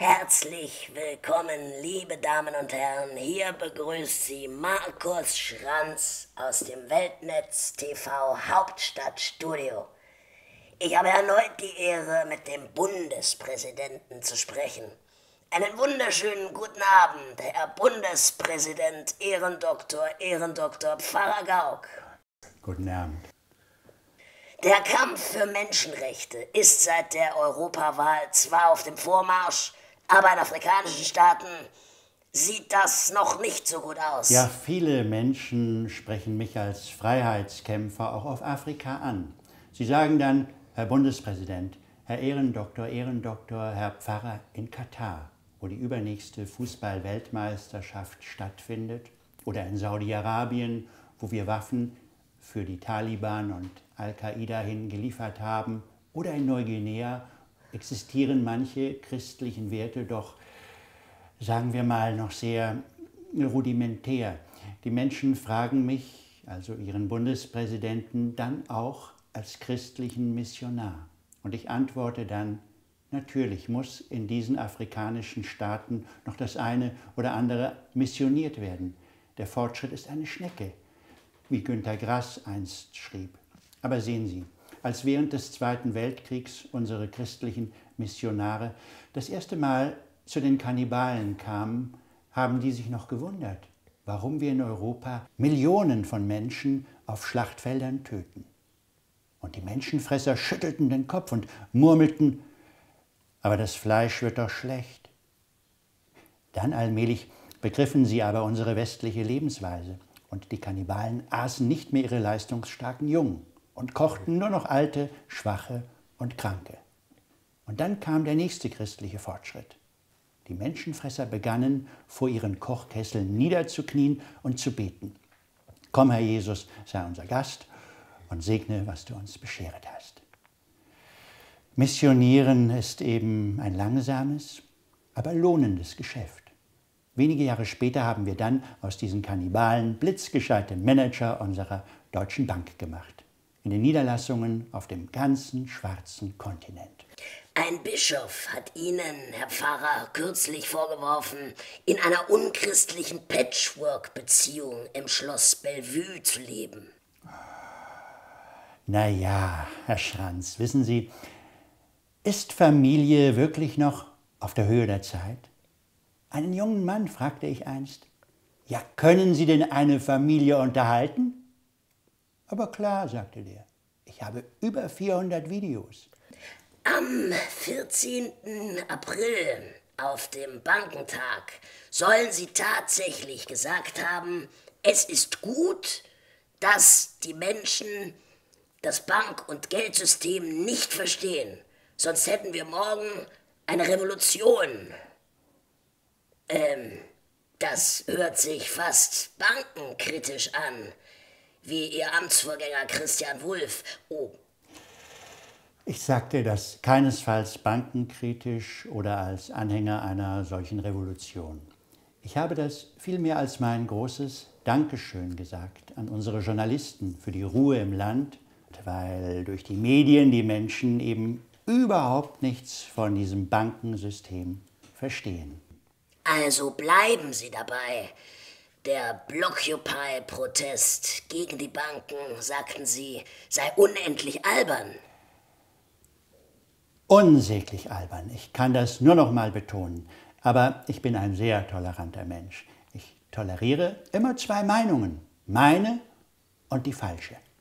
Herzlich willkommen, liebe Damen und Herren. Hier begrüßt Sie Markus Schranz aus dem Weltnetz TV Hauptstadtstudio. Ich habe erneut die Ehre, mit dem Bundespräsidenten zu sprechen. Einen wunderschönen guten Abend, Herr Bundespräsident, Ehrendoktor Pfarrer Gauck. Guten Abend. Der Kampf für Menschenrechte ist seit der Europawahl zwar auf dem Vormarsch, aber in afrikanischen Staaten sieht das noch nicht so gut aus. Ja, viele Menschen sprechen mich als Freiheitskämpfer auch auf Afrika an. Sie sagen dann, Herr Bundespräsident, Herr Ehrendoktor, Herr Pfarrer, in Katar, wo die übernächste Fußball-Weltmeisterschaft stattfindet, oder in Saudi-Arabien, wo wir Waffen für die Taliban und Al-Qaida hin geliefert haben, oder in Neuguinea existieren manche christlichen Werte doch, sagen wir mal, noch sehr rudimentär. Die Menschen fragen mich, also ihren Bundespräsidenten, dann auch als christlichen Missionar. Und ich antworte dann, natürlich muss in diesen afrikanischen Staaten noch das eine oder andere missioniert werden. Der Fortschritt ist eine Schnecke, wie Günter Grass einst schrieb. Aber sehen Sie, als während des Zweiten Weltkriegs unsere christlichen Missionare das erste Mal zu den Kannibalen kamen, haben die sich noch gewundert, warum wir in Europa Millionen von Menschen auf Schlachtfeldern töten. Und die Menschenfresser schüttelten den Kopf und murmelten, aber das Fleisch wird doch schlecht. Dann allmählich begriffen sie aber unsere westliche Lebensweise. Und die Kannibalen aßen nicht mehr ihre leistungsstarken Jungen und kochten nur noch alte, schwache und Kranke. Und dann kam der nächste christliche Fortschritt. Die Menschenfresser begannen, vor ihren Kochkesseln niederzuknien und zu beten. Komm, Herr Jesus, sei unser Gast und segne, was du uns beschert hast. Missionieren ist eben ein langsames, aber lohnendes Geschäft. Wenige Jahre später haben wir dann aus diesen Kannibalen blitzgescheite Manager unserer Deutschen Bank gemacht. In den Niederlassungen auf dem ganzen schwarzen Kontinent. Ein Bischof hat Ihnen, Herr Pfarrer, kürzlich vorgeworfen, in einer unchristlichen Patchwork-Beziehung im Schloss Bellevue zu leben. Na ja, Herr Schranz, wissen Sie, ist Familie wirklich noch auf der Höhe der Zeit? Einen jungen Mann fragte ich einst, ja, können Sie denn eine Familie unterhalten? Aber klar, sagte der, ich habe über 400 Videos. Am 14. April, auf dem Bankentag, sollen Sie tatsächlich gesagt haben, es ist gut, dass die Menschen das Bank- und Geldsystem nicht verstehen. Sonst hätten wir morgen eine Revolution. Das hört sich fast bankenkritisch an, wie Ihr Amtsvorgänger Christian Wulff. Oh. Ich sagte das keinesfalls bankenkritisch oder als Anhänger einer solchen Revolution. Ich habe das vielmehr als mein großes Dankeschön gesagt an unsere Journalisten für die Ruhe im Land, weil durch die Medien die Menschen eben überhaupt nichts von diesem Bankensystem verstehen. Also bleiben Sie dabei. Der Blockupy-Protest gegen die Banken, sagten Sie, sei unendlich albern. Unsäglich albern. Ich kann das nur noch mal betonen. Aber ich bin ein sehr toleranter Mensch. Ich toleriere immer zwei Meinungen. Meine und die falsche.